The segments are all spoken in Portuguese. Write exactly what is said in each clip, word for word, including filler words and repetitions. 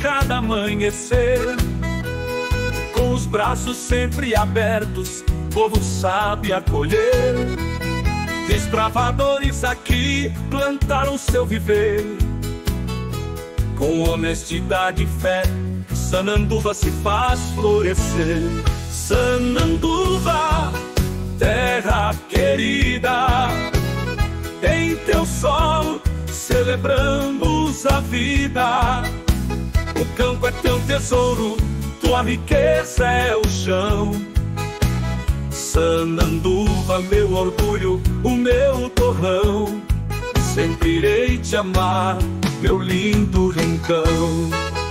cada amanhecer. Com os braços sempre abertos, povo sabe acolher. Desbravadores aqui plantaram seu viver. Com honestidade e fé, Sananduva se faz florescer. Sananduva, terra querida, em teu sol celebramos a vida. O campo é teu tesouro, tua riqueza é o chão. Sananduva, meu orgulho, o meu torrão. Sempre irei te amar, meu lindo rincão.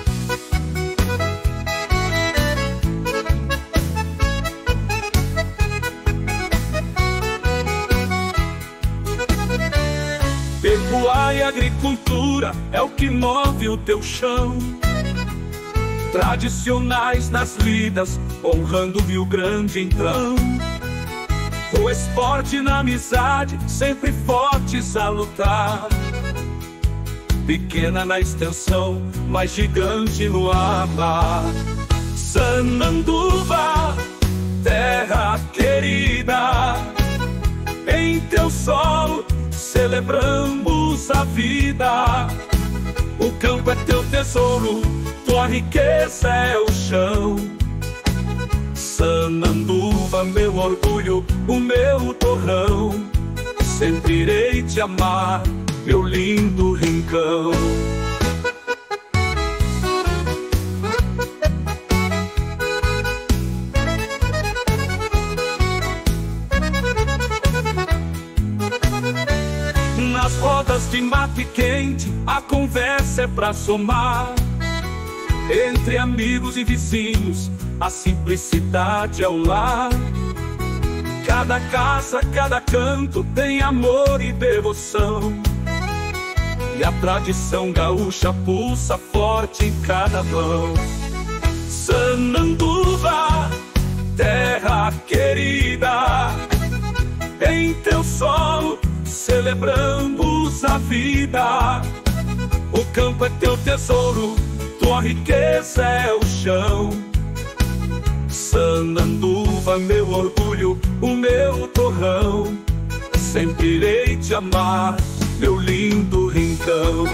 Pecuária e agricultura é o que move o teu chão. Tradicionais nas lidas, honrando o Rio Grande então. O esporte na amizade, sempre fortes a lutar. Pequena na extensão, mas gigante no amar. Sananduva, terra querida, em teu sol celebramos a vida. O campo é teu tesouro, tua riqueza é o chão. Sananduva, meu orgulho, o meu torrão. Sempre irei te amar, meu lindo rincão. Nas rodas de mate quente, a conversa é pra somar. Entre amigos e vizinhos, a simplicidade é o lar. Cada casa, cada canto tem amor e devoção. E a tradição gaúcha pulsa forte em cada mão. Sananduva, terra querida, em teu sol celebramos a vida. O campo é teu tesouro, tua riqueza é o chão. Sananduva, meu orgulho, o meu torrão. Sempre irei te amar, meu lindo rincão.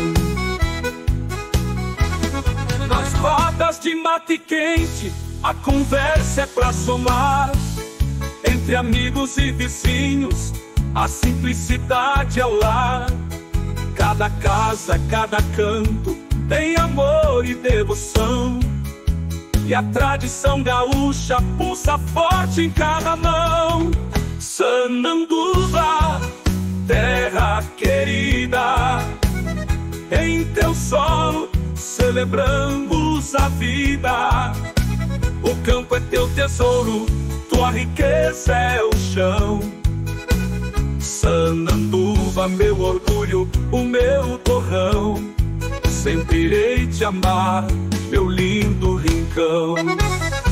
Nas rodas de mate quente, a conversa é pra somar. Entre amigos e vizinhos, a simplicidade é o lar. Cada casa, cada canto tem amor e devoção. E a tradição gaúcha pulsa forte em cada mão. Sananduva, terra querida, em teu sol celebramos a vida. O campo é teu tesouro, tua riqueza é o chão. Sananduva, meu orgulho, o meu torrão. Sempre irei te amar, meu lindo rincão.